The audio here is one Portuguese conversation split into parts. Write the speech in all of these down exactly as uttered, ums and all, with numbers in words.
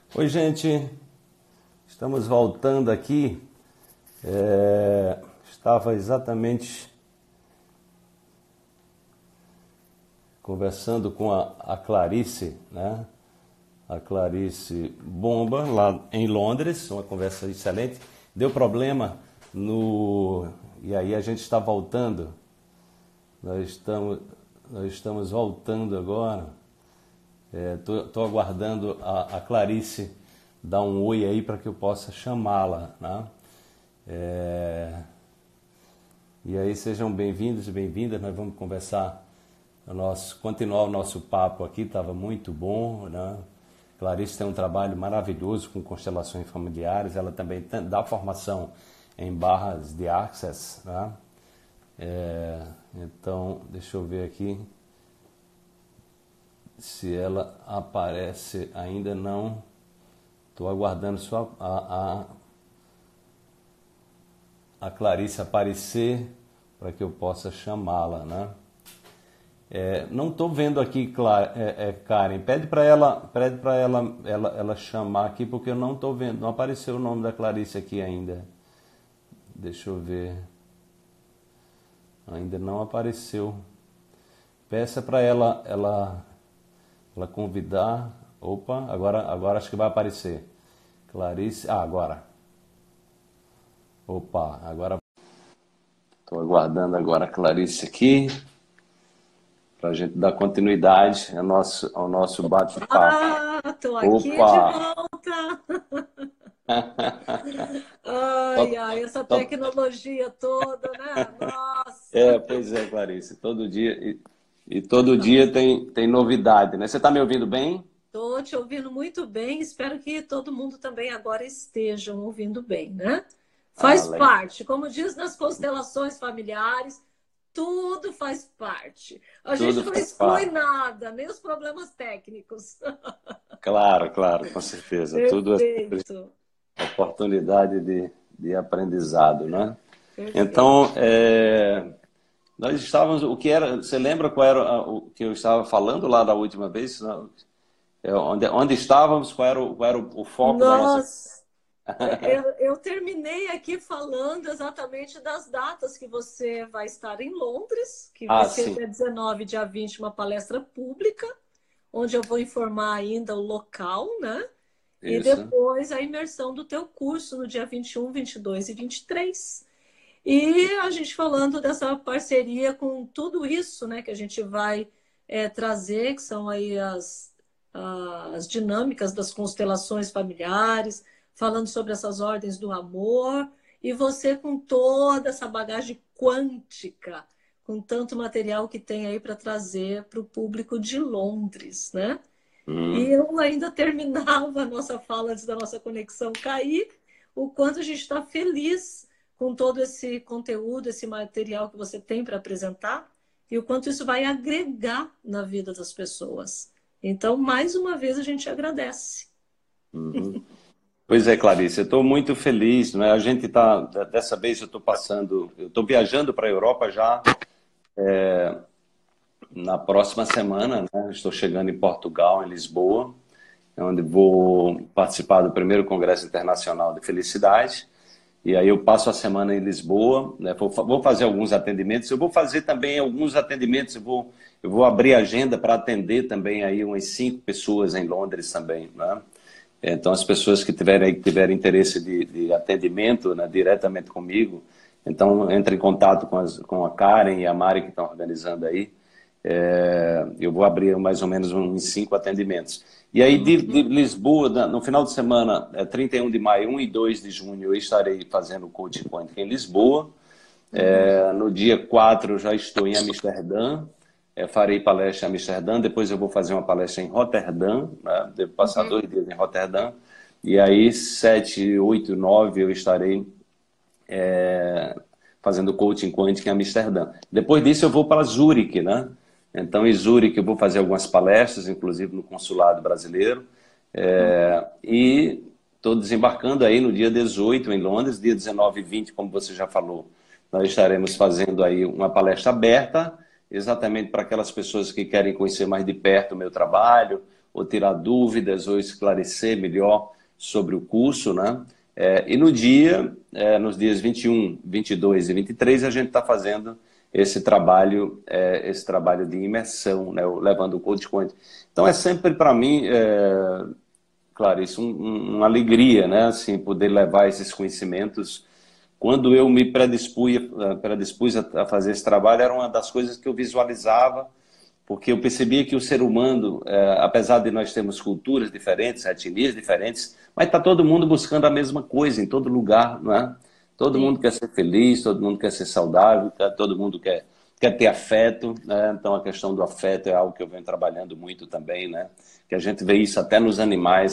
Oi, gente, estamos voltando aqui. É, estava exatamente conversando com a, a Clarice, né? A Clarice Bomba, lá em Londres, uma conversa excelente. Deu problema no... E aí a gente está voltando. Nós estamos, nós estamos voltando agora. Estou é, aguardando a, a Clarice dar um oi aí para que eu possa chamá-la, né? É, e aí sejam bem-vindos e bem-vindas. Nós vamos conversar, o nosso, continuar o nosso papo aqui, estava muito bom, né? Clarice tem um trabalho maravilhoso com constelações familiares, ela também tem, dá formação em barras de Access, né? É, então, deixa eu ver aqui se ela aparece. Ainda não. Estou aguardando só a, a, a Clarice aparecer para que eu possa chamá-la, né? É, não estou vendo aqui, Clara, é, é, Karen. Pede para ela, pede para ela, ela, ela chamar aqui, porque eu não estou vendo. Não apareceu o nome da Clarice aqui ainda. Deixa eu ver. Ainda não apareceu. Peça para ela, ela, ela convidar. Opa, agora, agora acho que vai aparecer. Clarice. Ah, agora. Opa, agora. Estou aguardando agora a Clarice aqui para a gente dar continuidade ao nosso, ao nosso bate-papo. Ah, estou aqui de volta. Ai, ai, essa tecnologia toda, né? É, Nossa. pois é, Clarice. Todo dia e, e todo dia tem, tem novidade, né? Você está me ouvindo bem? Estou te ouvindo muito bem. Espero que todo mundo também agora estejam ouvindo bem, né? Ah, Faz legal. parte, como diz nas constelações familiares, tudo faz parte. A gente Tudo não faz exclui parte. nada, nem os problemas técnicos. Claro, claro, com certeza. Tudo é sempre Perfeito, oportunidade de, de aprendizado, né? perfeito. Então, é, nós estávamos, o que era, você lembra qual era a- o que eu estava falando lá da última vez? Não? É, onde, onde estávamos, qual era, o, qual era o, o foco da nossa... Nossa. Eu, eu terminei aqui falando exatamente das datas que você vai estar em Londres, que vai Ah, ser sim, dia dezenove, dia vinte, uma palestra pública, onde eu vou informar ainda o local, né? E isso. depois a imersão do teu curso no dia vinte e um, vinte e dois e vinte e três. E a gente falando dessa parceria com tudo isso, né, que a gente vai é, trazer, que são aí as, as dinâmicas das constelações familiares, falando sobre essas ordens do amor, e você com toda essa bagagem quântica, com tanto material que tem aí para trazer para o público de Londres, né? E Hum. eu ainda terminava a nossa fala antes da nossa conexão cair, o quanto a gente está feliz com todo esse conteúdo, esse material que você tem para apresentar e o quanto isso vai agregar na vida das pessoas. Então, mais uma vez, a gente agradece. Uhum. Pois é, Clarice, eu estou muito feliz, né? A gente está, dessa vez eu estou passando, eu estou viajando para a Europa já na próxima semana, né? Estou chegando em Portugal, em Lisboa, onde vou participar do primeiro Congresso Internacional de Felicidade. E aí eu passo a semana em Lisboa, né? Vou, vou fazer alguns atendimentos. Eu vou fazer também alguns atendimentos. Eu vou, eu vou abrir agenda para atender também aí umas cinco pessoas em Londres também, né? Então as pessoas que tiverem, que tiverem interesse de, de atendimento, né, diretamente comigo, então entre em contato com, as, com a Karen e a Mari que estão organizando aí. É, eu vou abrir mais ou menos uns cinco atendimentos. E aí de, de Lisboa, no final de semana, é trinta e um de maio, um e dois de junho, eu estarei fazendo o Coaching Point em Lisboa. Uhum, É, no dia quatro eu já estou em Amsterdã, é, farei palestra em Amsterdã, depois eu vou fazer uma palestra em Roterdã, né? Devo passar uhum, dois dias em Roterdã. E aí sete, oito, nove eu estarei é, fazendo coaching quântico em Amsterdã. Depois disso eu vou para Zurique, né? Então em Zurique eu vou fazer algumas palestras, inclusive no consulado brasileiro. É, e estou desembarcando aí no dia dezoito em Londres, dia dezenove e vinte, como você já falou. Nós estaremos fazendo aí uma palestra aberta, exatamente para aquelas pessoas que querem conhecer mais de perto o meu trabalho, ou tirar dúvidas, ou esclarecer melhor sobre o curso, né? É, e no dia, é, nos dias vinte e um, vinte e dois e vinte e três, a gente está fazendo esse trabalho, é, esse trabalho de imersão, né? Levando o Coach Quântico. Então é sempre para mim, é, Clarice, um, um, uma alegria, né? Assim, poder levar esses conhecimentos. Quando eu me predispus, predispus a fazer esse trabalho, era uma das coisas que eu visualizava, porque eu percebia que o ser humano, é, apesar de nós termos culturas diferentes, etnias diferentes, mas está todo mundo buscando a mesma coisa em todo lugar, não é? Todo Sim. mundo quer ser feliz, todo mundo quer ser saudável, todo mundo quer, quer ter afeto, né? Então a questão do afeto é algo que eu venho trabalhando muito também, né? Que a gente vê isso até nos animais,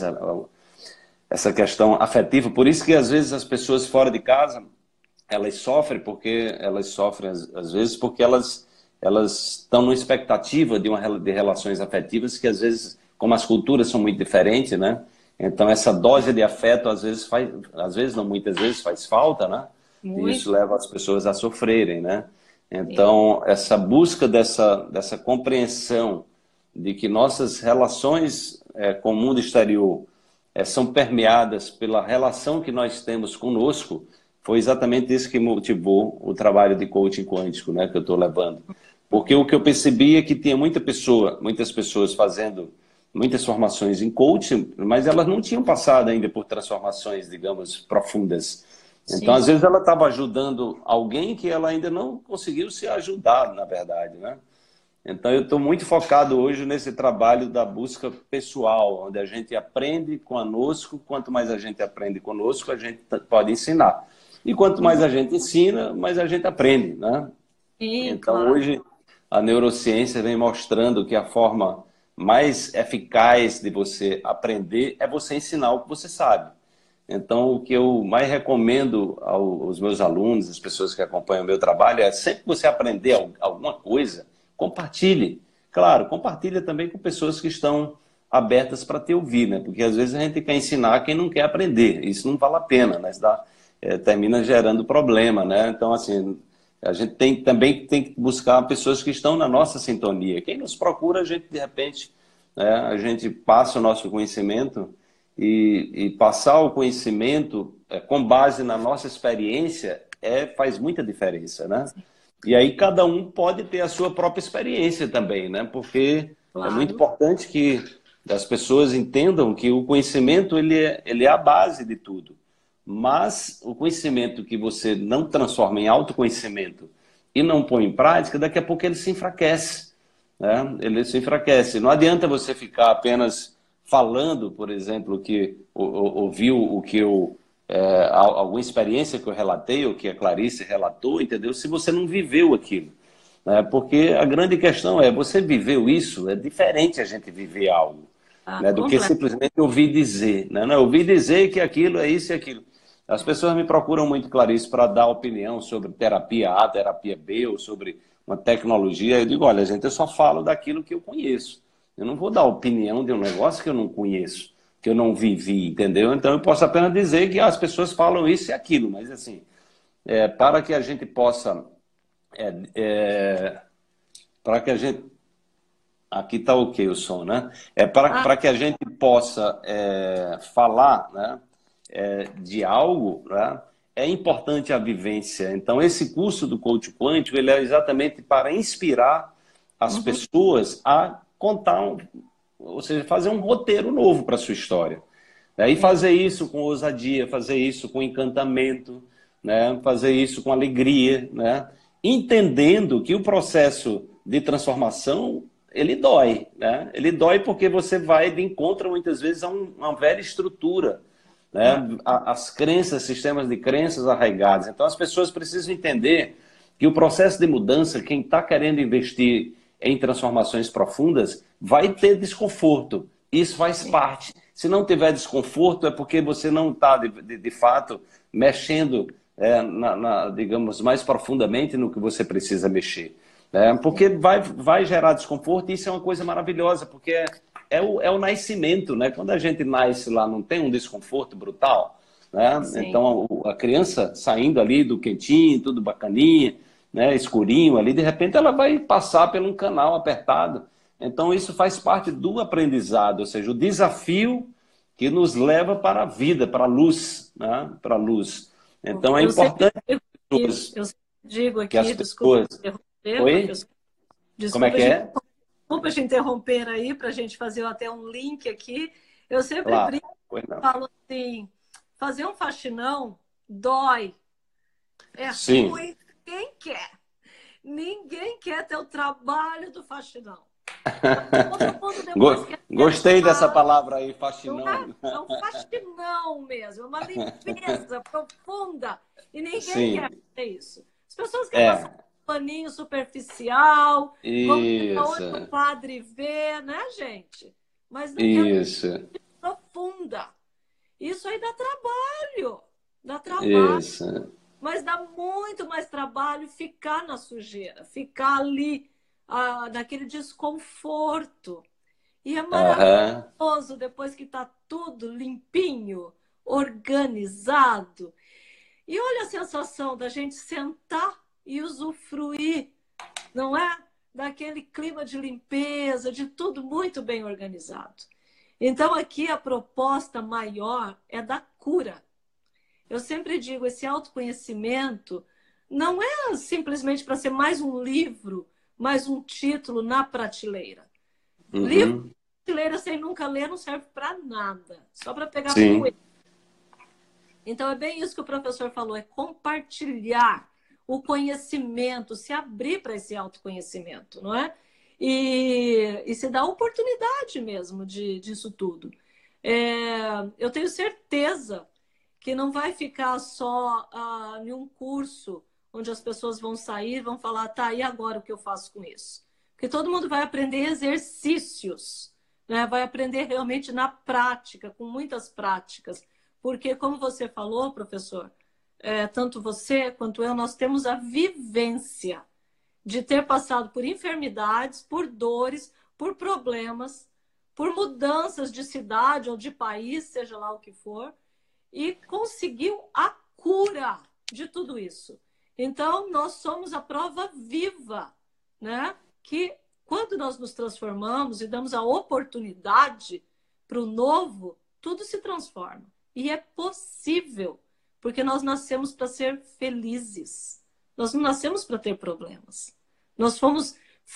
essa questão afetiva. Por isso que às vezes as pessoas fora de casa, elas sofrem porque elas sofrem às, às vezes porque elas elas estão numa expectativa de uma de relações afetivas que às vezes, como as culturas são muito diferentes, né? Então essa dose de afeto às vezes faz, às vezes não muitas vezes faz falta, né? Muito. E isso leva as pessoas a sofrerem, né? Então Sim. essa busca dessa dessa compreensão de que nossas relações é, com o mundo exterior é, são permeadas pela relação que nós temos conosco, foi exatamente isso que motivou o trabalho de coaching quântico, né, que eu estou levando. Porque o que eu percebi é que tinha muita pessoa, muitas pessoas fazendo muitas formações em coaching, mas elas não tinham passado ainda por transformações, digamos, profundas. Então, Sim. às vezes, ela estava ajudando alguém que ela ainda não conseguiu se ajudar, na verdade, né? Então, eu estou muito focado hoje nesse trabalho da busca pessoal, onde a gente aprende conosco, quanto mais a gente aprende conosco, a gente pode ensinar. E quanto mais a gente ensina, mais a gente aprende, né? Sim, então, claro. hoje, a neurociência vem mostrando que a forma mais eficaz de você aprender é você ensinar o que você sabe. Então, o que eu mais recomendo aos meus alunos, as pessoas que acompanham o meu trabalho, é sempre que você aprender alguma coisa, compartilhe. Claro, compartilha também com pessoas que estão abertas para te ouvir, né? Porque às vezes a gente quer ensinar quem não quer aprender. Isso não vale a pena, né? Isso dá, é, termina gerando problema, né? Então, assim, a gente tem, também tem que buscar pessoas que estão na nossa sintonia. Quem nos procura, a gente, de repente, né, a gente passa o nosso conhecimento e, e passar o conhecimento é, com base na nossa experiência é, faz muita diferença, né? E aí cada um pode ter a sua própria experiência também, né? Porque claro. É muito importante que as pessoas entendam que o conhecimento ele é, ele é a base de tudo. Mas o conhecimento que você não transforma em autoconhecimento e não põe em prática, daqui a pouco ele se enfraquece, né? Ele se enfraquece. Não adianta você ficar apenas falando, por exemplo, que ouviu o que eu... É, alguma experiência que eu relatei, ou que a Clarice relatou, entendeu? Se você não viveu aquilo. Né? Porque a grande questão é, você viveu isso, é diferente a gente viver algo, ah, né? do que simplesmente ouvir dizer. Né? Não, ouvir dizer que aquilo é isso e aquilo. As pessoas me procuram muito, Clarice, para dar opinião sobre terapia A, terapia B, ou sobre uma tecnologia. Eu digo, olha, gente, eu só falo daquilo que eu conheço. Eu não vou dar opinião de um negócio que eu não conheço, que eu não vivi, entendeu? Então eu posso apenas dizer que as pessoas falam isso e aquilo, mas assim, é, para que a gente possa, é, é, para que a gente, aqui está ok o som, né? É para, ah. para que a gente possa é, falar, né, é, de algo, né, é importante a vivência. Então esse curso do Coach Quântico, ele é exatamente para inspirar as uhum. pessoas a contar um, ou seja, fazer um roteiro novo para a sua história. Né? E fazer isso com ousadia, fazer isso com encantamento, né? Fazer isso com alegria, né? Entendendo que o processo de transformação, ele dói. Né? Ele dói porque você vai de encontro, muitas vezes, a um, uma velha estrutura. Né? As crenças, sistemas de crenças arraigados. Então, as pessoas precisam entender que o processo de mudança, quem está querendo investir em transformações profundas, vai ter desconforto. Isso faz Sim. parte. Se não tiver desconforto, é porque você não está, de, de, de fato, mexendo, é, na, na, digamos, mais profundamente no que você precisa mexer. Né? Porque vai, vai gerar desconforto e isso é uma coisa maravilhosa, porque é, é, o, é o nascimento. Né? Quando a gente nasce lá, não tem um desconforto brutal. Né? Então, a, a criança saindo ali do quentinho, tudo bacaninha, né, escurinho ali, de repente ela vai passar por um canal apertado, Então, isso faz parte do aprendizado, ou seja, o desafio que nos leva para a vida, para a luz, né? Para a luz. Então, é Eu sempre importante digo aqui, eu sempre digo que as aqui, desculpa pessoas... interromper, Oi? professor, Como é desculpa que te, é? desculpa te interromper aí para a gente fazer até um link aqui. Eu sempre Claro. brinco, Pois não. falo assim, fazer um faxinão dói, é Sim. ruim, quem quer? Ninguém quer ter o trabalho do faxinão. Todo mundo depois quer Gostei dessa terminar, palavra aí, não é? faxinão. É um faxinão mesmo, é uma limpeza profunda. E ninguém quer Sim. fazer isso. As pessoas querem passar É. um paninho superficial, vamos ver Isso. onde o padre vê, né, gente? Mas não quer Isso. profunda. Isso aí dá trabalho. Dá trabalho. Isso. Mas dá muito mais trabalho ficar na sujeira, ficar ali, ah, naquele desconforto. E é Aham. maravilhoso depois que está tudo limpinho, organizado. E olha a sensação da gente sentar e usufruir, não é? Daquele clima de limpeza, de tudo muito bem organizado. Então, aqui a proposta maior é da cura. Eu sempre digo, esse autoconhecimento não é simplesmente para ser mais um livro, mais um título na prateleira. Livro Uhum. na prateleira sem nunca ler não serve para nada, só para pegar Sim. poeira. Então é bem isso que o professor falou, é compartilhar o conhecimento, se abrir para esse autoconhecimento, não é? E, e se dar oportunidade mesmo de, disso tudo. É, eu tenho certeza que não vai ficar só ah, em um curso onde as pessoas vão sair e vão falar, tá, e agora o que eu faço com isso? Porque todo mundo vai aprender exercícios, né? Vai aprender realmente na prática, com muitas práticas. Porque, como você falou, professor, é, tanto você quanto eu, nós temos a vivência de ter passado por enfermidades, por dores, por problemas, por mudanças de cidade ou de país, seja lá o que for, e conseguiu a cura de tudo isso. Então, nós somos a prova viva, né? Que quando nós nos transformamos e damos a oportunidade para o novo, tudo se transforma. E é possível, porque nós nascemos para ser felizes. Nós não nascemos para ter problemas. Nós fomos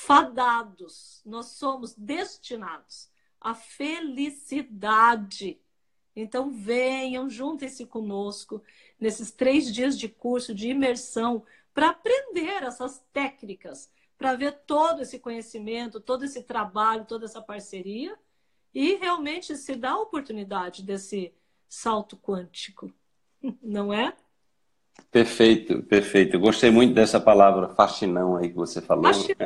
fadados, nós somos destinados à felicidade. Então venham, juntem-se conosco nesses três dias de curso de imersão para aprender essas técnicas, para ver todo esse conhecimento, todo esse trabalho, toda essa parceria e realmente se dar a oportunidade desse salto quântico, não é? Perfeito, perfeito. Eu gostei muito dessa palavra faxinão aí que você falou. Faxinão.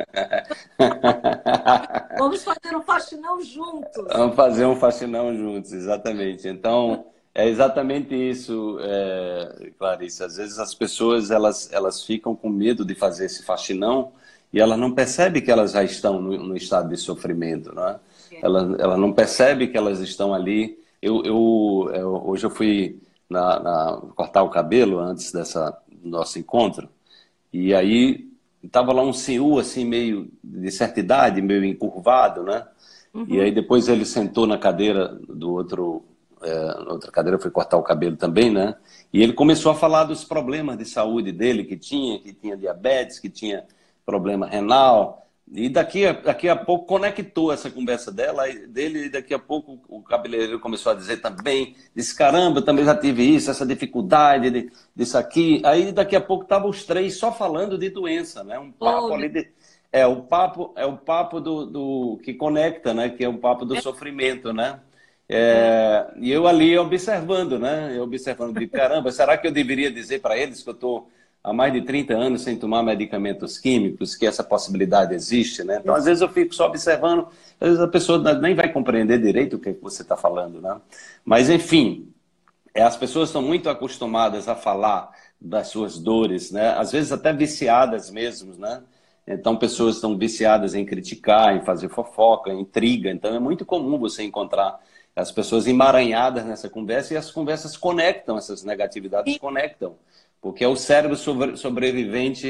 Vamos fazer um faxinão juntos. Vamos fazer um faxinão juntos, exatamente. Então, é exatamente isso, é, Clarice. Às vezes as pessoas elas, elas ficam com medo de fazer esse faxinão e elas não percebem que elas já estão no, no estado de sofrimento, não é? Elas, elas não percebem que elas estão ali. Eu, eu, eu hoje eu fui na, na, cortar o cabelo antes dessa do nosso encontro e aí estava lá um senhor assim meio de certa idade, meio encurvado, né? Uhum. E aí depois ele sentou na cadeira do outro, é, na outra cadeira, foi cortar o cabelo também, né? E ele começou a falar dos problemas de saúde dele que tinha, que tinha diabetes, que tinha problema renal. E daqui a, daqui a pouco conectou essa conversa dela, dele, e daqui a pouco o cabeleireiro começou a dizer também, disse, caramba, eu também já tive isso, essa dificuldade de, disso aqui. Aí daqui a pouco estavam os três só falando de doença, né? Um papo oh, ali de... É o papo, é o papo do, do que conecta, né? Que é o papo do é. sofrimento, né? É, é. E eu ali observando, né? Eu observando de caramba, será que eu deveria dizer para eles que eu estou há mais de trinta anos sem tomar medicamentos químicos, que essa possibilidade existe, né? Então, às vezes eu fico só observando, às vezes a pessoa nem vai compreender direito o que você está falando, né? Mas, enfim, as pessoas estão muito acostumadas a falar das suas dores, né? Às vezes até viciadas mesmo, né? Então, pessoas estão viciadas em criticar, em fazer fofoca, em intriga. Então, é muito comum você encontrar as pessoas emaranhadas nessa conversa e as conversas conectam, essas negatividades conectam. Porque é o cérebro sobre, sobrevivente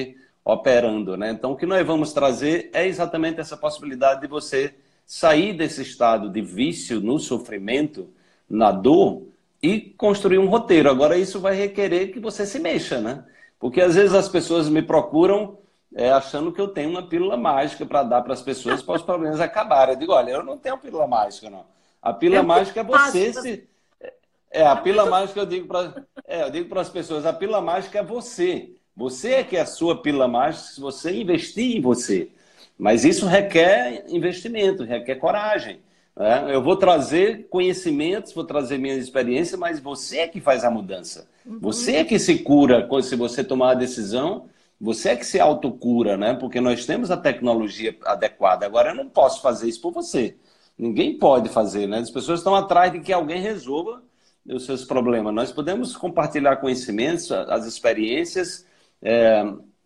operando, né? Então, o que nós vamos trazer é exatamente essa possibilidade de você sair desse estado de vício no sofrimento, na dor, e construir um roteiro. Agora, isso vai requerer que você se mexa, né? Porque às vezes as pessoas me procuram é, achando que eu tenho uma pílula mágica para dar para as pessoas para os problemas acabarem. Eu digo, olha, eu não tenho pílula mágica, não. A pílula É muito mágica é você fácil. se... É, a É pílula muito mágica eu digo para é, eu digo para as pessoas, a pílula mágica é você. Você é que é a sua pílula mágica se você investir em você. Mas isso requer investimento, requer coragem. Né? Eu vou trazer conhecimentos, vou trazer minhas experiências, mas você é que faz a mudança. Você Uhum. é que se cura quando se você tomar a decisão, você é que se autocura, né? Porque nós temos a tecnologia adequada. Agora, eu não posso fazer isso por você. Ninguém pode fazer, né? As pessoas estão atrás de que alguém resolva os seus problemas. Nós podemos compartilhar conhecimentos, as experiências, é,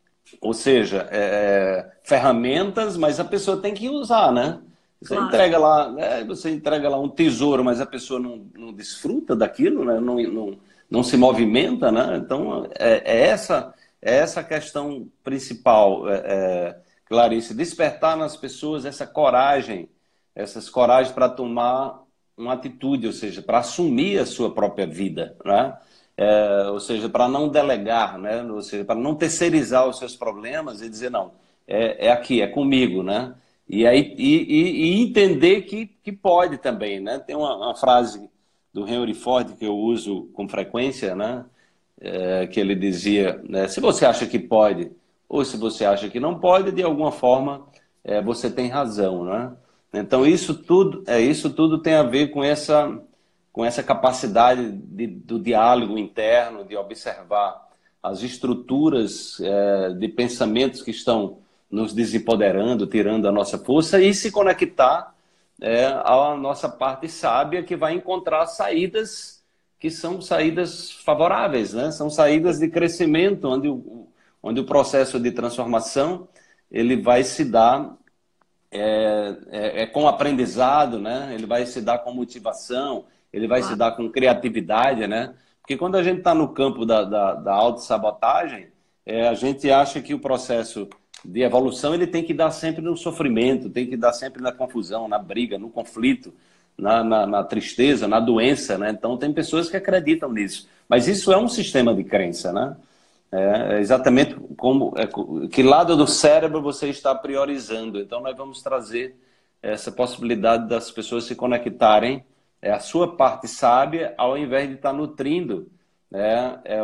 ou seja, é, ferramentas, mas a pessoa tem que usar, né? Você Claro. entrega lá, né? Você entrega lá um tesouro, mas a pessoa não, não desfruta daquilo, né? Não, não, não se movimenta, né? Então, é, é essa é essa a questão principal, é, é, Clarice, despertar nas pessoas essa coragem, essas coragens para tomar uma atitude, ou seja, para assumir a sua própria vida, né? É, ou seja, para não delegar, né? Ou seja, para não terceirizar os seus problemas e dizer, não, é, é aqui, é comigo, né? E, aí, e, e, e entender que, que pode também, né? Tem uma, uma frase do Henry Ford que eu uso com frequência, né? É, que ele dizia, né? Se você acha que pode ou se você acha que não pode, de alguma forma é, você tem razão, né? Então isso tudo, é, isso tudo tem a ver com essa com essa capacidade de, do diálogo interno, de observar as estruturas é, de pensamentos que estão nos desempoderando, tirando a nossa força e se conectar é, à nossa parte sábia que vai encontrar saídas que são saídas favoráveis, né? São saídas de crescimento, onde o, onde o processo de transformação ele vai se dar é, é, é com aprendizado, né? Ele vai se dar com motivação, ele vai se Claro. dar com criatividade, né? Porque quando a gente está no campo da, da, da autossabotagem, é, a gente acha que o processo de evolução ele tem que dar sempre no sofrimento, tem que dar sempre na confusão, na briga, no conflito, na, na, na tristeza, na doença, né? Então tem pessoas que acreditam nisso. Mas isso é um sistema de crença, né? É exatamente como é, que lado do cérebro você está priorizando. Então nós vamos trazer essa possibilidade das pessoas se conectarem é, a sua parte sábia ao invés de estar nutrindo né, é o,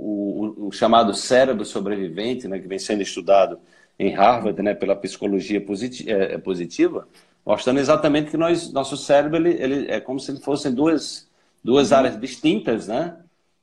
o, o, o chamado cérebro sobrevivente, né, que vem sendo estudado em Harvard né, pela psicologia positiva, é, positiva, mostrando exatamente que nós, nosso cérebro ele, ele é como se fossem duas, duas Uhum. áreas distintas, né?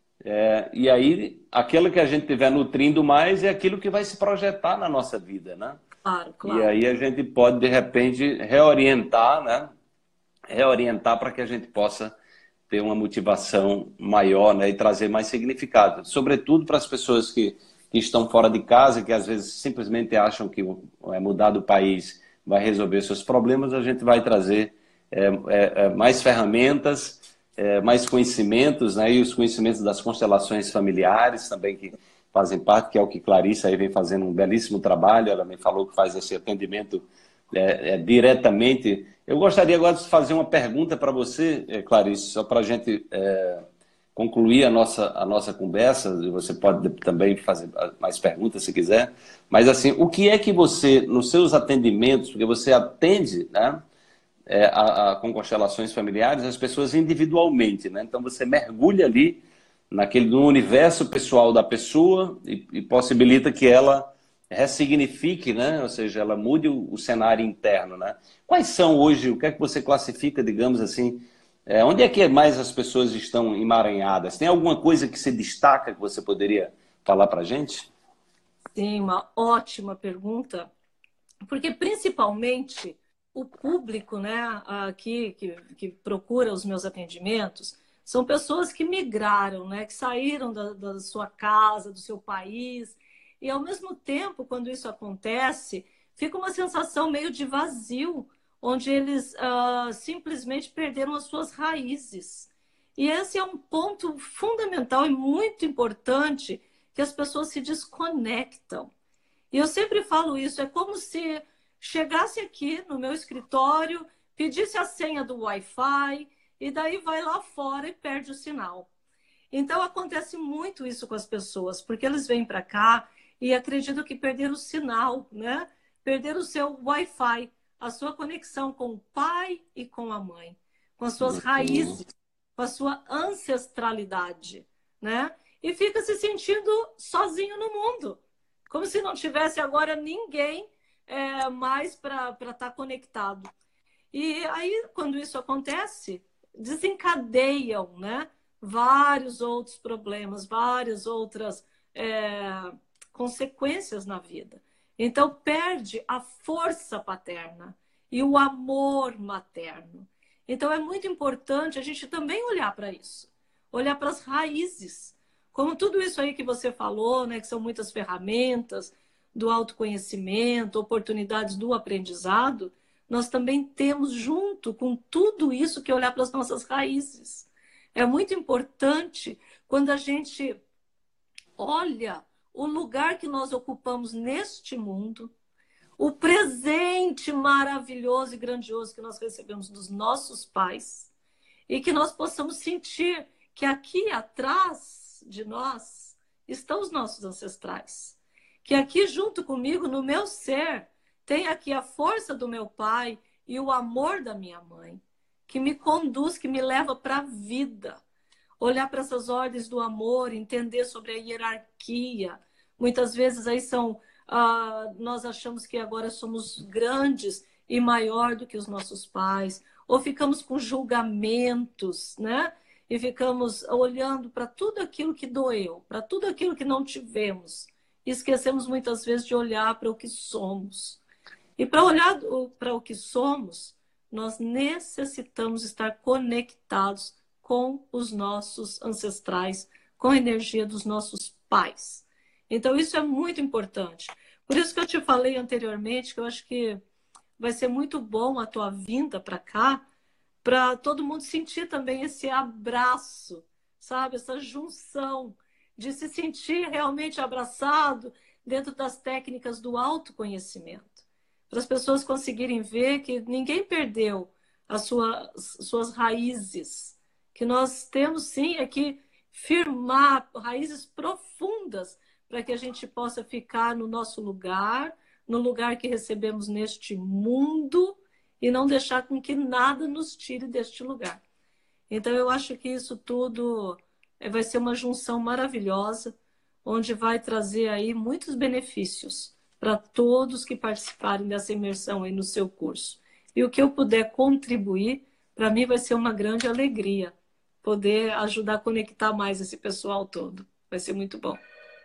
É, e aí, aquilo que a gente estiver nutrindo mais é aquilo que vai se projetar na nossa vida, né? Claro, E claro. aí a gente pode, de repente, reorientar, né? Reorientar para que a gente possa ter uma motivação maior, né? E trazer mais significado. Sobretudo para as pessoas que, que estão fora de casa, que às vezes simplesmente acham que é, mudar do país vai resolver seus problemas, a gente vai trazer é, é, é, mais ferramentas, é, mais conhecimentos, né? E os conhecimentos das constelações familiares também que fazem parte, que é o que Clarissa aí vem fazendo um belíssimo trabalho. Ela me falou que faz esse atendimento é, é, diretamente. Eu gostaria agora de fazer uma pergunta para você, é, Clarice, só para a gente é, concluir a nossa, a nossa conversa. E você pode também fazer mais perguntas se quiser. Mas assim, o que é que você, nos seus atendimentos, porque você atende, né? É, a, a, com constelações familiares, as pessoas individualmente, né? Então você mergulha ali naquele no universo pessoal da pessoa e, e possibilita que ela ressignifique, né? Ou seja, ela mude o, o cenário interno, né? Quais são hoje, o que é que você classifica, digamos assim, é, onde é que mais as pessoas estão emaranhadas? Tem alguma coisa que se destaca que você poderia falar para a gente? Sim, uma ótima pergunta, porque principalmente o público, né, aqui que, que procura os meus atendimentos são pessoas que migraram, né, que saíram da, da sua casa, do seu país, e ao mesmo tempo, quando isso acontece, fica uma sensação meio de vazio, onde eles ah, simplesmente perderam as suas raízes. E esse é um ponto fundamental e muito importante que as pessoas se desconectam. E eu sempre falo isso, é como se chegasse aqui no meu escritório, pedisse a senha do Wi-Fi e daí vai lá fora e perde o sinal. Então acontece muito isso com as pessoas, porque eles vêm para cá e acreditam que perderam o sinal, né? Perderam o seu Wi-Fi, a sua conexão com o pai e com a mãe, com as suas raízes, com a sua ancestralidade, né? E fica se sentindo sozinho no mundo, como se não tivesse agora ninguém é, mais para estar tá conectado. E aí, quando isso acontece, desencadeiam, né, vários outros problemas, várias outras é, consequências na vida. Então, perde a força paterna e o amor materno. Então, é muito importante a gente também olhar para isso, olhar para as raízes. Como tudo isso aí que você falou, né, que são muitas ferramentas do autoconhecimento, oportunidades do aprendizado, nós também temos junto com tudo isso que olhar para as nossas raízes. É muito importante quando a gente olha o lugar que nós ocupamos neste mundo, o presente maravilhoso e grandioso que nós recebemos dos nossos pais, e que nós possamos sentir que aqui atrás de nós estão os nossos ancestrais. Que aqui junto comigo, no meu ser, tem aqui a força do meu pai e o amor da minha mãe, que me conduz, que me leva para a vida. Olhar para essas ordens do amor, entender sobre a hierarquia. Muitas vezes aí são, ah, nós achamos que agora somos grandes e maior do que os nossos pais, ou ficamos com julgamentos, né? E ficamos olhando para tudo aquilo que doeu, para tudo aquilo que não tivemos. E esquecemos muitas vezes de olhar para o que somos. E para olhar para o que somos, nós necessitamos estar conectados com os nossos ancestrais, com a energia dos nossos pais. Então, isso é muito importante. Por isso que eu te falei anteriormente, que eu acho que vai ser muito bom a tua vinda para cá, para todo mundo sentir também esse abraço, sabe? Essa junção de se sentir realmente abraçado dentro das técnicas do autoconhecimento. Para as pessoas conseguirem ver que ninguém perdeu as suas, suas raízes, que nós temos sim é que firmar raízes profundas para que a gente possa ficar no nosso lugar, no lugar que recebemos neste mundo, e não deixar com que nada nos tire deste lugar. Então, eu acho que isso tudo vai ser uma junção maravilhosa, onde vai trazer aí muitos benefícios para todos que participarem dessa imersão aí no seu curso. E o que eu puder contribuir, para mim vai ser uma grande alegria poder ajudar a conectar mais esse pessoal todo. Vai ser muito bom.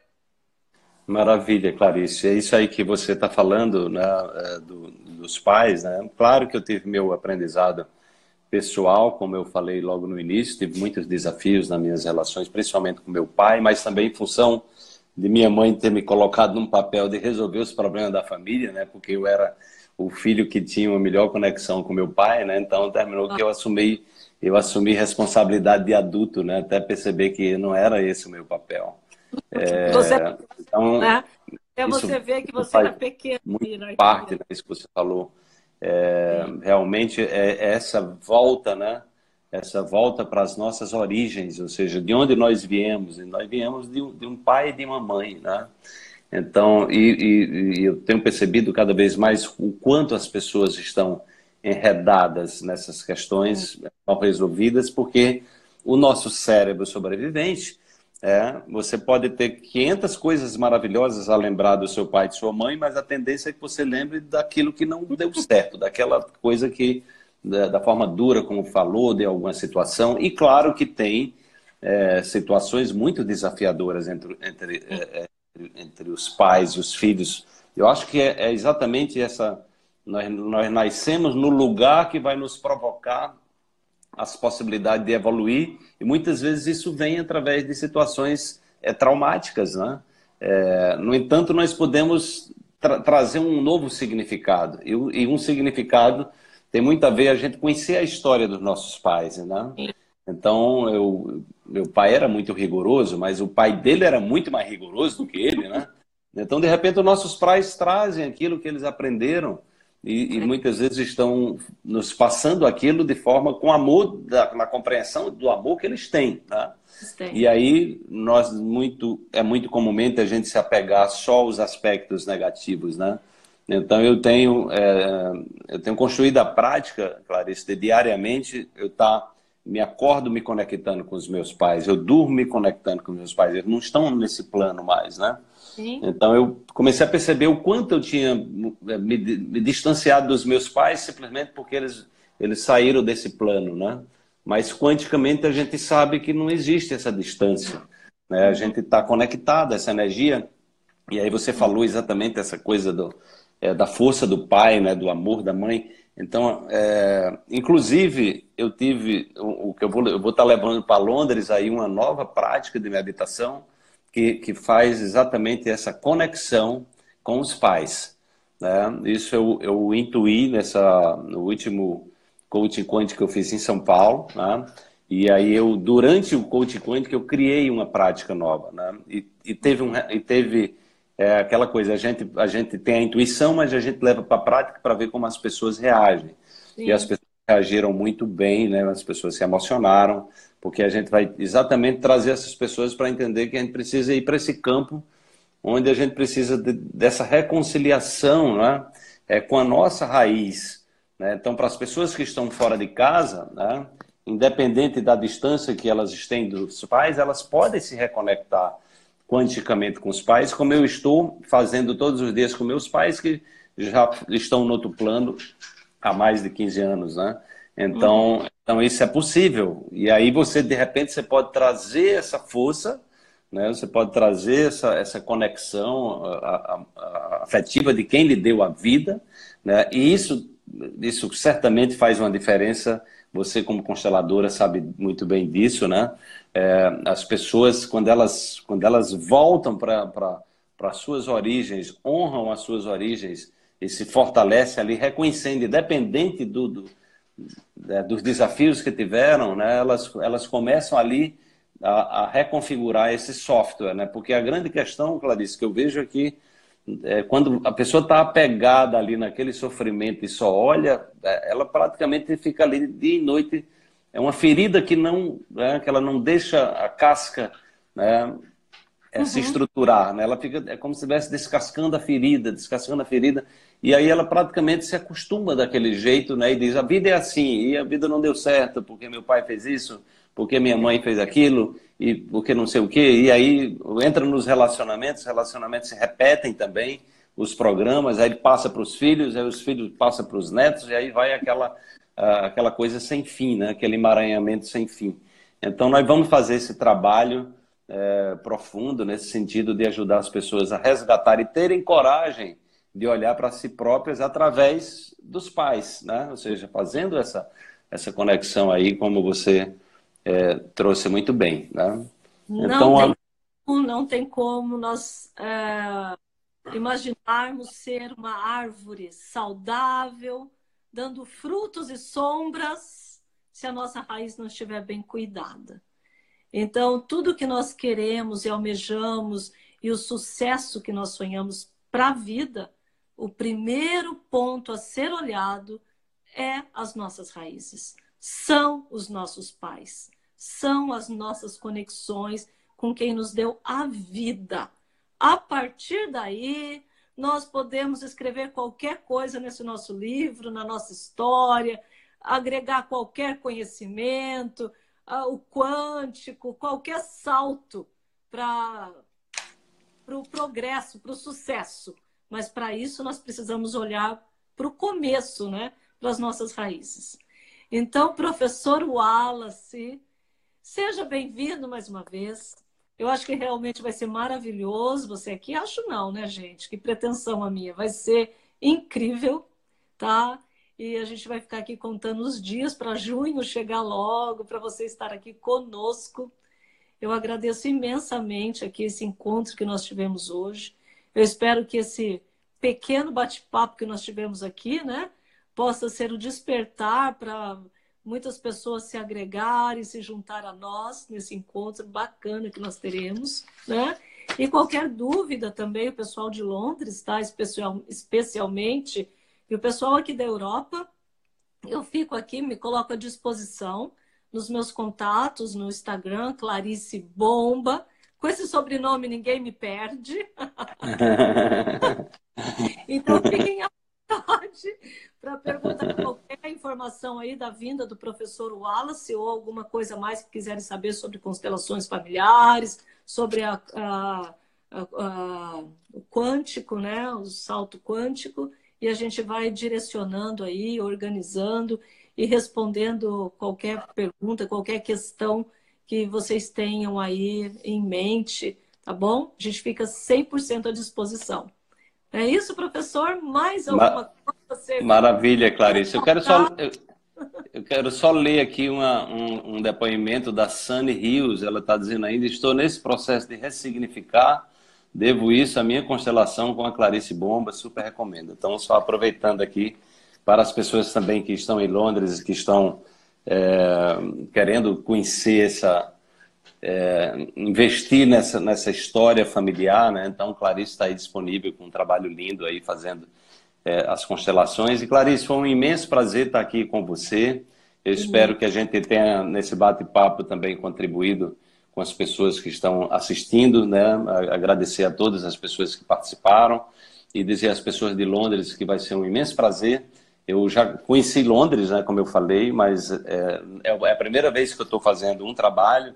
Maravilha, Clarice. É isso aí que você está falando, né, do, dos pais, né? Claro que eu tive meu aprendizado pessoal, como eu falei logo no início, tive muitos desafios nas minhas relações, principalmente com meu pai, mas também em função de minha mãe ter me colocado num papel de resolver os problemas da família, né? Porque eu era o filho que tinha uma melhor conexão com meu pai, né? Então terminou que eu assumi, eu assumi responsabilidade de adulto, né? Até perceber que não era esse o meu papel. É, você, então, né? É isso, você ver que você faz era pequeno. muito parte, né, isso que você falou. É, realmente é essa volta, né? Essa volta para as nossas origens, ou seja, de onde nós viemos. E nós viemos de um, de um pai e de uma mãe, né? Então, e, e, e eu tenho percebido cada vez mais o quanto as pessoas estão enredadas nessas questões mal resolvidas, porque o nosso cérebro sobrevivente, é, você pode ter quinhentas coisas maravilhosas a lembrar do seu pai e de sua mãe, mas a tendência é que você lembre daquilo que não deu certo, daquela coisa que, da, da forma dura como falou, de alguma situação. E claro que tem é, situações muito desafiadoras entre, entre, é, entre os pais e os filhos. Eu acho que é, é exatamente essa... Nós, nós nascemos no lugar que vai nos provocar as possibilidades de evoluir, e muitas vezes isso vem através de situações é, traumáticas, né? É, no entanto, nós podemos tra trazer um novo significado, e, e um significado tem muito a ver a gente conhecer a história dos nossos pais, né? Então, eu, meu pai era muito rigoroso, mas o pai dele era muito mais rigoroso do que ele, né? Então, de repente, os nossos pais trazem aquilo que eles aprenderam e, e muitas vezes estão nos passando aquilo de forma com amor, da, na compreensão do amor que eles têm, tá? E aí, nós muito, é muito comumente a gente se apegar só aos aspectos negativos, né? Então, eu tenho, é, eu tenho construído a prática, Clarice, de diariamente eu tá, me acordo me conectando com os meus pais, eu durmo me conectando com os meus pais, eles não estão nesse plano mais, né? Sim. Então, eu comecei a perceber o quanto eu tinha me, me distanciado dos meus pais simplesmente porque eles, eles saíram desse plano, né? Mas, quanticamente, a gente sabe que não existe essa distância, né? A gente está conectado, essa energia. E aí você falou exatamente essa coisa do, é, da força do pai, né? Do amor da mãe. Então, é, inclusive, eu tive o, o que eu vou eu vou estar levando para Londres aí uma nova prática de meditação que, que faz exatamente essa conexão com os pais, né? Isso eu, eu intuí nessa, no último coaching quântico que eu fiz em São Paulo, né? E aí eu, durante o coaching quântico, eu criei uma prática nova, né? E, e teve, um, e teve é, aquela coisa, a gente, a gente tem a intuição, mas a gente leva para a prática para ver como as pessoas reagem. Sim. E as pessoas reagiram muito bem, né? As pessoas se emocionaram, porque a gente vai exatamente trazer essas pessoas para entender que a gente precisa ir para esse campo onde a gente precisa de, dessa reconciliação, né? É, com a nossa raiz, né? Então, para as pessoas que estão fora de casa, né? Independente da distância que elas têm dos pais, elas podem se reconectar quanticamente com os pais, como eu estou fazendo todos os dias com meus pais, que já estão no outro plano há mais de quinze anos, né? Então, uhum. então isso é possível. E aí você, de repente, você pode trazer essa força, né? Você pode trazer essa, essa conexão a, a, a afetiva de quem lhe deu a vida, né? E isso, isso certamente faz uma diferença. Você, como consteladora, sabe muito bem disso, né? É, as pessoas, quando elas, quando elas voltam para as suas origens, honram as suas origens e se fortalecem ali, reconhecendo, independente do, do, é, dos desafios que tiveram, né? Elas, elas começam ali a, a reconfigurar esse software, né? Porque a grande questão, Clarice, que eu vejo aqui, é, quando a pessoa está apegada ali naquele sofrimento e só olha, ela praticamente fica ali dia e noite. É uma ferida que não, né, que ela não deixa a casca, né, é, uhum. se estruturar, né? Ela fica, é como se estivesse descascando a ferida, descascando a ferida, e aí ela praticamente se acostuma daquele jeito, né? E diz, a vida é assim, e a vida não deu certo porque meu pai fez isso, porque minha mãe fez aquilo, e porque não sei o quê. E aí entra nos relacionamentos, os relacionamentos se repetem também, os programas, aí passa para os filhos, aí os filhos passam para os netos, e aí vai aquela, uh, aquela coisa sem fim, né? Aquele emaranhamento sem fim. Então nós vamos fazer esse trabalho é, profundo nesse sentido de ajudar as pessoas a resgatar e terem coragem de olhar para si próprias através dos pais, né? Ou seja, fazendo essa, essa conexão aí, como você é, trouxe muito bem, né? Não, então, tem, a... não tem como nós é, imaginarmos ser uma árvore saudável, dando frutos e sombras, se a nossa raiz não estiver bem cuidada. Então, tudo que nós queremos e almejamos e o sucesso que nós sonhamos para a vida, o primeiro ponto a ser olhado é as nossas raízes. São os nossos pais. São as nossas conexões com quem nos deu a vida. A partir daí, nós podemos escrever qualquer coisa nesse nosso livro, na nossa história, agregar qualquer conhecimento, o quântico, qualquer salto para o pro progresso, para o sucesso. Mas para isso nós precisamos olhar para o começo, né? Para as nossas raízes. Então, professor Wallace, seja bem-vindo mais uma vez. Eu acho que realmente vai ser maravilhoso você aqui. Acho não, né, gente? Que pretensão a minha. Vai ser incrível, tá? E a gente vai ficar aqui contando os dias para junho chegar logo, para você estar aqui conosco. Eu agradeço imensamente aqui esse encontro que nós tivemos hoje. Eu espero que esse pequeno bate-papo que nós tivemos aqui, né, possa ser o despertar para muitas pessoas se agregarem, se juntar a nós nesse encontro bacana que nós teremos, né? E qualquer dúvida também, o pessoal de Londres, tá? Especial, especialmente, e o pessoal aqui da Europa, eu fico aqui, me coloco à disposição nos meus contatos, no Instagram, Clarice Bomba. Com esse sobrenome ninguém me perde. Então fiquem à vontade para perguntar qualquer informação aí da vinda do professor Wallace ou alguma coisa mais que quiserem saber sobre constelações familiares, sobre a, a, a, a, o quântico, né? O salto quântico, e a gente vai direcionando aí, organizando e respondendo qualquer pergunta, qualquer questão que vocês tenham aí em mente, tá bom? A gente fica cem por cento à disposição. É isso, professor? Mais alguma Ma- coisa? Você Maravilha, Clarice. Eu quero tá? só, eu, eu quero só ler aqui uma- um, um depoimento da Sunny Rios. Ela está dizendo ainda: estou nesse processo de ressignificar, devo isso à minha constelação com a Clarice Bomba, super recomendo. Então, só aproveitando aqui para as pessoas também que estão em Londres, que estão é, querendo conhecer essa, é, investir nessa, nessa história familiar, né? Então, Clarice está aí disponível com um trabalho lindo aí, fazendo é, as constelações. E, Clarice, foi um imenso prazer estar aqui com você. Eu espero que a gente tenha, nesse bate-papo, também contribuído com as pessoas que estão assistindo, né? Agradecer a todas as pessoas que participaram e dizer às pessoas de Londres que vai ser um imenso prazer. Eu já conheci Londres, né, como eu falei, mas é, é a primeira vez que eu estou fazendo um trabalho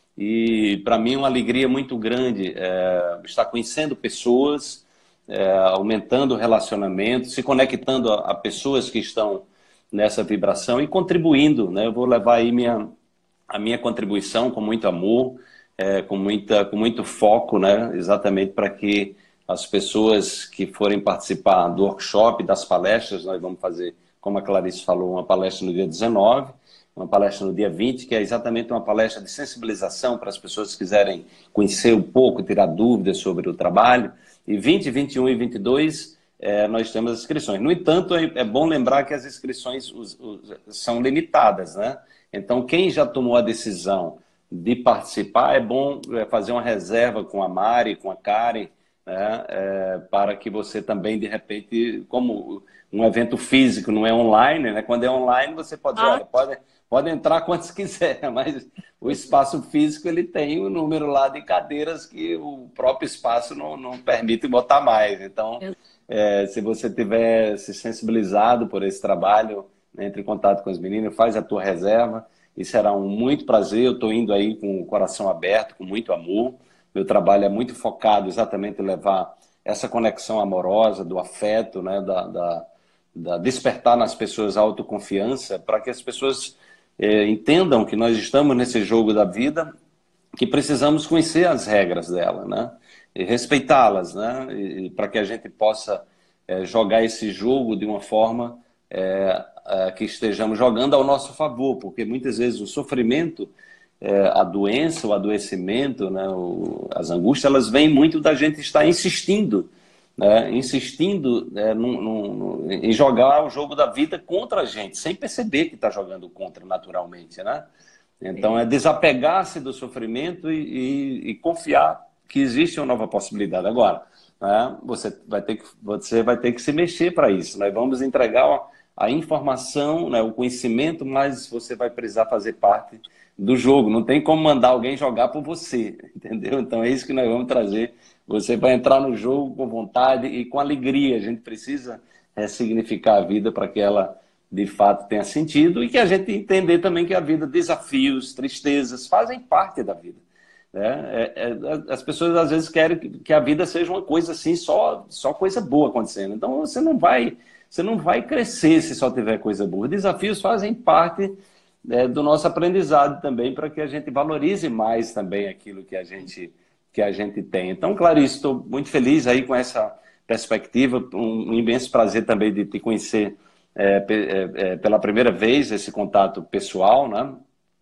e, para mim, uma alegria muito grande é, estar conhecendo pessoas, é, aumentando o relacionamento, se conectando a, a pessoas que estão nessa vibração e contribuindo, né? Eu vou levar aí minha, a minha contribuição com muito amor, é, com, muita, com muito foco, né? Exatamente para que as pessoas que forem participar do workshop, das palestras, nós vamos fazer, como a Clarice falou, uma palestra no dia dezenove, uma palestra no dia vinte, que é exatamente uma palestra de sensibilização para as pessoas que quiserem conhecer um pouco, tirar dúvidas sobre o trabalho. E vinte, vinte e um e vinte e dois, é, nós temos as inscrições. No entanto, é, é bom lembrar que as inscrições os, os, são limitadas, né? Então, quem já tomou a decisão de participar, é bom fazer uma reserva com a Mari, com a Karen, né? É, para que você também, de repente, como um evento físico não é online, né? Quando é online, você pode dizer, Ah, olha, pode, pode entrar quantos quiser, mas o espaço físico ele tem o número lá de cadeiras que o próprio espaço não, não permite botar mais. Então, é, se você tiver se sensibilizado por esse trabalho, né, entre em contato com os meninos, faz a tua reserva e será um muito prazer. Eu estou indo aí com o coração aberto, com muito amor. Meu trabalho é muito focado exatamente em levar essa conexão amorosa, do afeto, né, da, da, da despertar nas pessoas a autoconfiança, para que as pessoas é, entendam que nós estamos nesse jogo da vida, que precisamos conhecer as regras dela, né, e respeitá-las, né, e, para que a gente possa é, jogar esse jogo de uma forma é, é, que estejamos jogando ao nosso favor, porque muitas vezes o sofrimento, é, a doença, o adoecimento, né, o, as angústias, elas vêm muito da gente estar insistindo, né, insistindo é, num, num, em jogar o jogo da vida contra a gente, sem perceber que está jogando contra naturalmente, né? Então é desapegar-se do sofrimento e, e, e confiar que existe uma nova possibilidade. Agora, né, você vai ter que, você vai ter que se mexer para isso. Nós vamos entregar a, a informação, né, o conhecimento, mas você vai precisar fazer parte do jogo. Não tem como mandar alguém jogar por você, entendeu? Então é isso que nós vamos trazer. Você vai entrar no jogo com vontade e com alegria. A gente precisa ressignificar a vida para que ela, de fato, tenha sentido e que a gente entender também que a vida, desafios, tristezas, fazem parte da vida. Né? É, é, as pessoas às vezes querem que a vida seja uma coisa assim, só, só coisa boa acontecendo. Então você não vai, você não vai crescer se só tiver coisa boa. Desafios fazem parte, né, do nosso aprendizado também, para que a gente valorize mais também aquilo que a gente, que a gente tem. Então, Clarice, estou muito feliz aí com essa perspectiva, um, um imenso prazer também de te conhecer é, é, é, pela primeira vez, esse contato pessoal, né?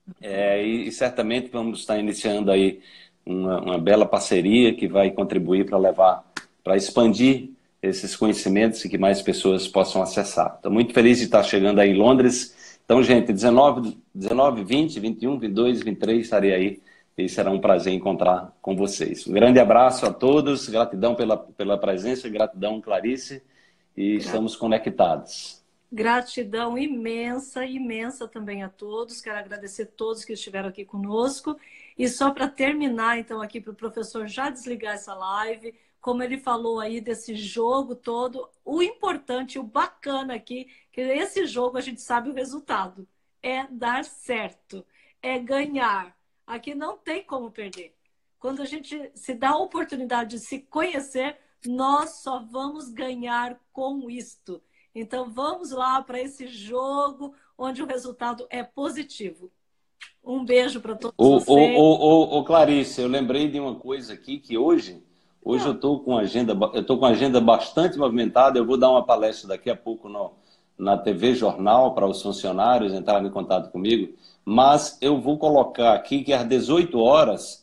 É, e, e certamente vamos estar iniciando aí uma, uma bela parceria que vai contribuir para levar, para expandir esses conhecimentos e que mais pessoas possam acessar. Estou muito feliz de estar chegando aí em Londres. Então, gente, dezenove, dezenove, vinte, vinte e um, vinte e dois, vinte e três, estarei aí e será um prazer encontrar com vocês. Um grande abraço a todos, gratidão pela, pela presença, gratidão, Clarice, e estamos conectados. Gratidão imensa, imensa também a todos. Quero agradecer a todos que estiveram aqui conosco. E só para terminar, então, aqui para o professor já desligar essa live, como ele falou aí desse jogo todo, o importante, o bacana aqui, que esse jogo a gente sabe o resultado, é dar certo, é ganhar. Aqui não tem como perder. Quando a gente se dá a oportunidade de se conhecer, nós só vamos ganhar com isto. Então vamos lá para esse jogo onde o resultado é positivo. Um beijo para todos ô, vocês. Ô, ô, ô, Clarice, eu lembrei de uma coisa aqui que hoje, hoje eu estou com agenda, eu tô com agenda bastante movimentada. Eu vou dar uma palestra daqui a pouco no, na T V Jornal para os funcionários entrarem em contato comigo, mas eu vou colocar aqui que às dezoito horas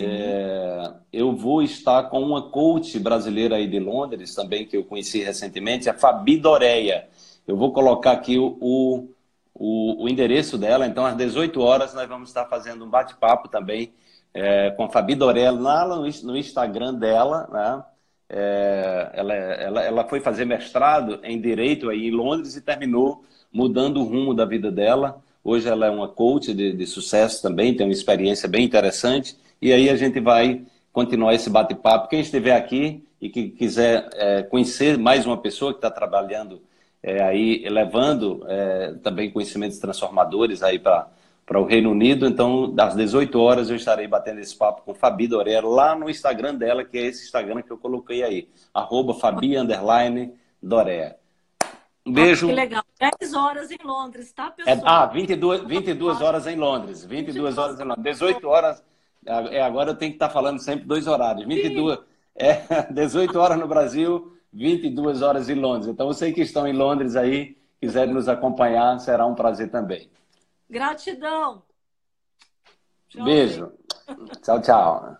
é, eu vou estar com uma coach brasileira aí de Londres também, que eu conheci recentemente, a Fabi Doreia. Eu vou colocar aqui o, o, o, o endereço dela. Então às dezoito horas nós vamos estar fazendo um bate-papo também é, com a Fabi Doreia lá no, no Instagram dela, né? É, ela, ela, ela foi fazer mestrado em Direito aí em Londres e terminou mudando o rumo da vida dela. Hoje ela é uma coach de, de sucesso também, tem uma experiência bem interessante. E aí a gente vai continuar esse bate-papo. Quem estiver aqui e que quiser é, conhecer mais uma pessoa que está trabalhando é, aí, levando é, também conhecimentos transformadores aí para para o Reino Unido, então às dezoito horas eu estarei batendo esse papo com Fabi Doreia lá no Instagram dela, que é esse Instagram que eu coloquei aí, arroba Fabi underline Doreia. Um beijo. Ah, que legal. dez horas em Londres, tá, pessoal? É, ah, vinte e duas, vinte e duas horas em Londres. vinte e duas horas em Londres. dezoito horas. É, agora eu tenho que estar falando sempre dois horários. vinte e duas, é, dezoito horas no Brasil, vinte e duas horas em Londres. Então, vocês que estão em Londres aí, quiserem nos acompanhar, será um prazer também. Gratidão. Beijo. Tchau, tchau.